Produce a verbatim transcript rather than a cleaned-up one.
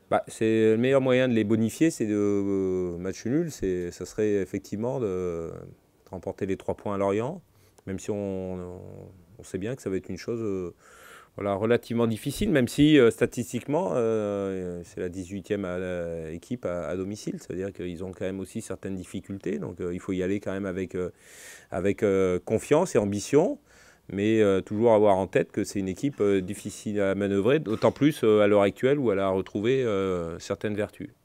Bah, c'est le meilleur moyen de les bonifier, c'est de euh, match nul. C'est, ça serait effectivement de, de remporter les trois points à Lorient, même si on, on, on sait bien que ça va être une chose euh, voilà, relativement difficile, même si euh, statistiquement, euh, c'est la dix-huitième à, à, équipe à, à domicile. C'est-à-dire qu'ils ont quand même aussi certaines difficultés. Donc euh, il faut y aller quand même avec, euh, avec euh, confiance et ambition. Mais euh, toujours avoir en tête que c'est une équipe euh, difficile à manœuvrer, d'autant plus euh, à l'heure actuelle où elle a retrouvé euh, certaines vertus.